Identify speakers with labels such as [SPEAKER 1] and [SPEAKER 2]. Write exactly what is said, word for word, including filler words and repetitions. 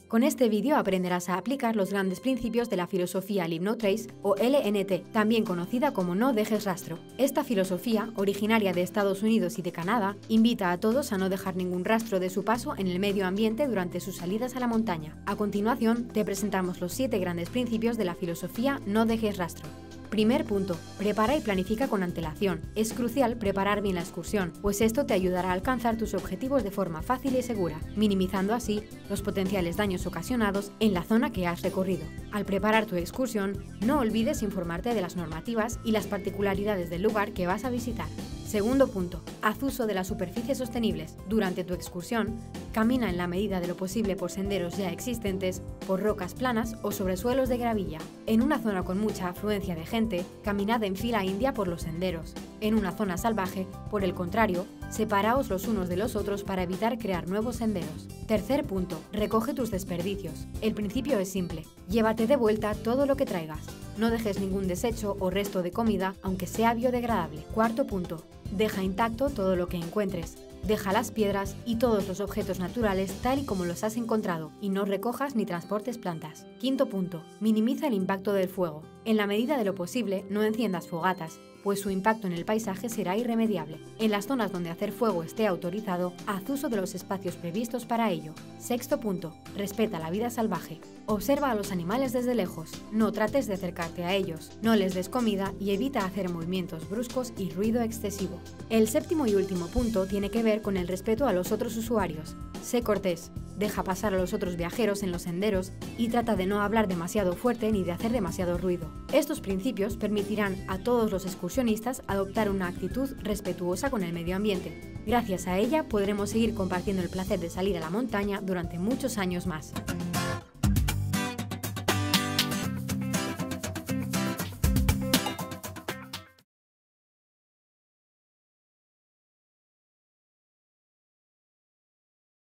[SPEAKER 1] Con este vídeo aprenderás a aplicar los grandes principios de la filosofía Leave No Trace o L N T, también conocida como No dejes rastro. Esta filosofía, originaria de Estados Unidos y de Canadá, invita a todos a no dejar ningún rastro de su paso en el medio ambiente durante sus salidas a la montaña. A continuación, te presentamos los siete grandes principios de la filosofía No dejes rastro. Primer punto, prepara y planifica con antelación. Es crucial preparar bien la excursión, pues esto te ayudará a alcanzar tus objetivos de forma fácil y segura, minimizando así los potenciales daños ocasionados en la zona que has recorrido. Al preparar tu excursión, no olvides informarte de las normativas y las particularidades del lugar que vas a visitar. Segundo punto, haz uso de las superficies sostenibles. Durante tu excursión, camina en la medida de lo posible por senderos ya existentes, por rocas planas o sobre suelos de gravilla. En una zona con mucha afluencia de gente, caminad en fila india por los senderos. En una zona salvaje, por el contrario, separaos los unos de los otros para evitar crear nuevos senderos. Tercer punto, recoge tus desperdicios. El principio es simple, llévate de vuelta todo lo que traigas. No dejes ningún desecho o resto de comida, aunque sea biodegradable. Cuarto punto, deja intacto todo lo que encuentres. Deja las piedras y todos los objetos naturales tal y como los has encontrado y no recojas ni transportes plantas. Quinto punto, minimiza el impacto del fuego. En la medida de lo posible, no enciendas fogatas, pues su impacto en el paisaje será irremediable. En las zonas donde hacer fuego esté autorizado, haz uso de los espacios previstos para ello. Sexto punto, respeta la vida salvaje. Observa a los animales desde lejos, no trates de acercarte a ellos, no les des comida y evita hacer movimientos bruscos y ruido excesivo. El séptimo y último punto tiene que ver con el respeto a los otros usuarios. Sé cortés, deja pasar a los otros viajeros en los senderos y trata de no hablar demasiado fuerte ni de hacer demasiado ruido. Estos principios permitirán a todos los excursionistas adoptar una actitud respetuosa con el medio ambiente. Gracias a ella podremos seguir compartiendo el placer de salir a la montaña durante muchos años más.